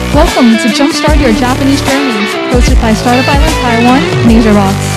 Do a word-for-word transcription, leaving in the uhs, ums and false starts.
Welcome to Jumpstart Your Japanese Journey, hosted by Startup Island Taiwan, Major Rocks.